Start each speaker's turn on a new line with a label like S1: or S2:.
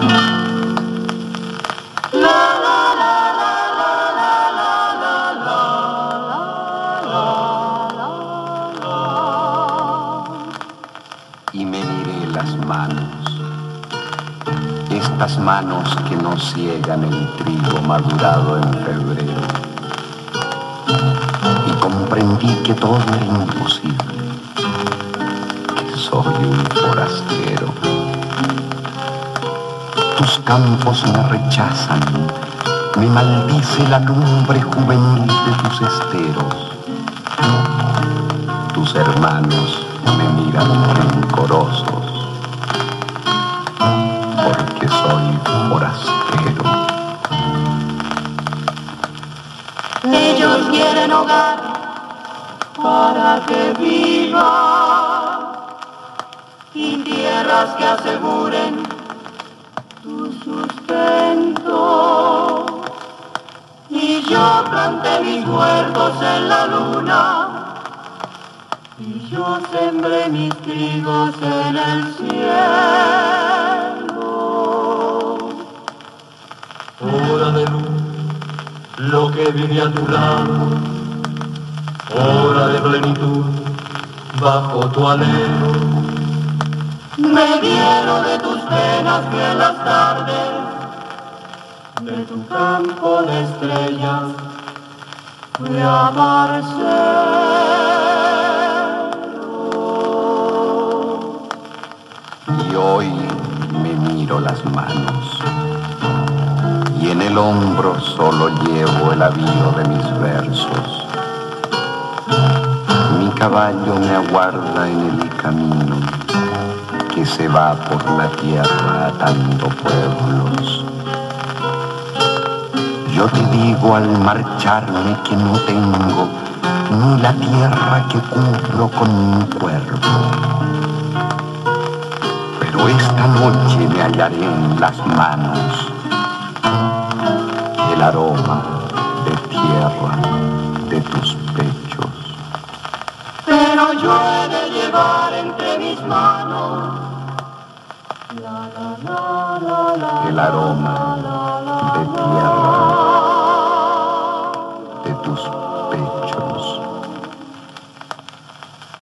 S1: Y me miré las manos, estas manos que no ciegan el trigo madurado en febrero. Y comprendí que todo era imposible, que soy un forastero. Tus campos me rechazan, me maldice la lumbre juvenil de tus esteros. Tus hermanos me miran rencorosos, porque soy forastero.
S2: Ellos quieren hogar para que viva y tierras que aseguren tu sustento. Y yo planté mis huertos en la luna y yo sembré mis trigos en el cielo.
S3: Hora de luz, lo que vive a tu lado, hora de plenitud, bajo tu alero.
S2: Me viero de tus penas que en las tardes, de tu campo de estrellas, fui a Barcelo.
S1: Y hoy me miro las manos, y en el hombro solo llevo el avío de mis versos. Mi caballo me aguarda en el camino que se va por la tierra atando pueblos. Yo te digo al marcharme que no tengo ni la tierra que cubro con mi cuerpo. Pero esta noche me hallaré en las manos el aroma de tierra de tus pechos.
S2: Pero yo he de llevar entre mis manos
S1: El aroma de tierra